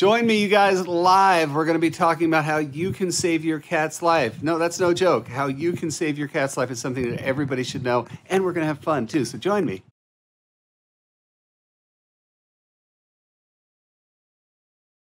Join me, you guys, live. We're going to be talking about how you can save your cat's life. No, that's no joke. How you can save your cat's life is something that everybody should know, and we're going to have fun, too, so join me.